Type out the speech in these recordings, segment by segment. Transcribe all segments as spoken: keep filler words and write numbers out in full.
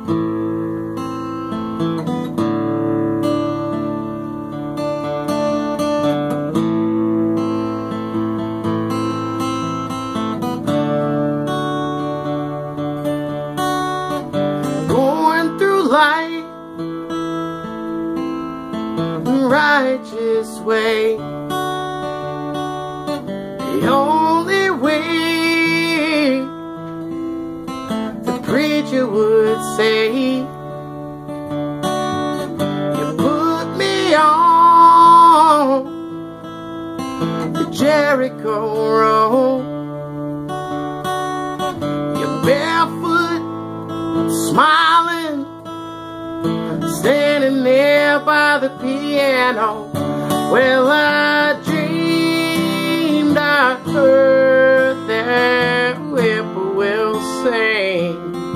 Going through life the righteous way, the only way the preacher would say. You put me on the Jericho road, you're barefoot, smiling, standing there by the piano. Well, I dreamed I heard that whippoorwill sing.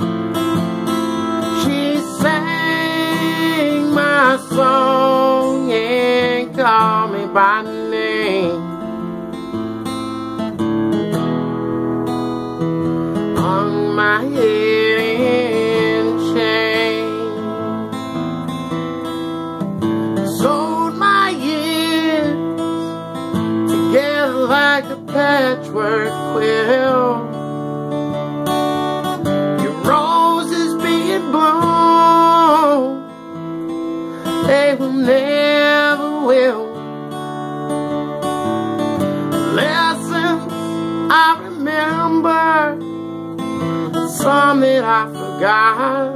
She sang my song and called me by name. Hung my head in shame, sewed my years together like a patchwork quilt. Your roses being blown, they will never will. Lessons I remember, some that I forgot,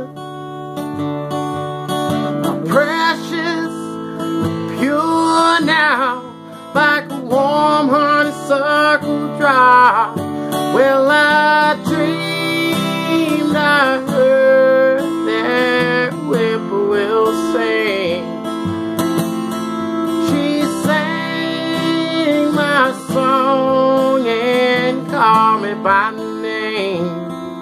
are precious, pure now, like a warm honeysuckle drop. Well, I dreamed I heard that whippoorwill sing. She sang my song and called me by name.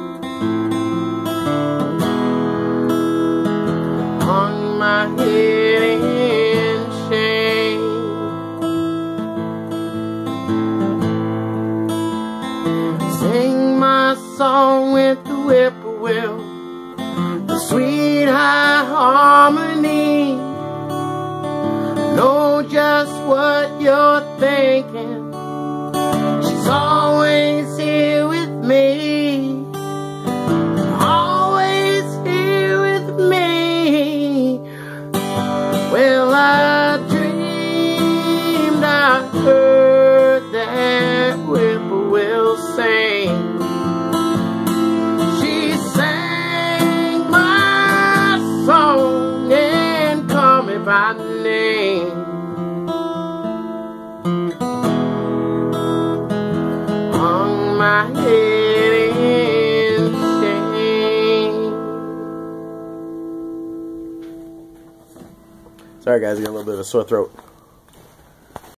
Hung my head in shame, sing my song with the whippoorwill, the sweet high harmony. Know just what you're thinking, she's always here with me, always here with me. Well, I dreamed I heard that whippoorwill sing. She sang my song and called me by name. Hung my head in shame. Sorry guys, I got a little bit of a sore throat.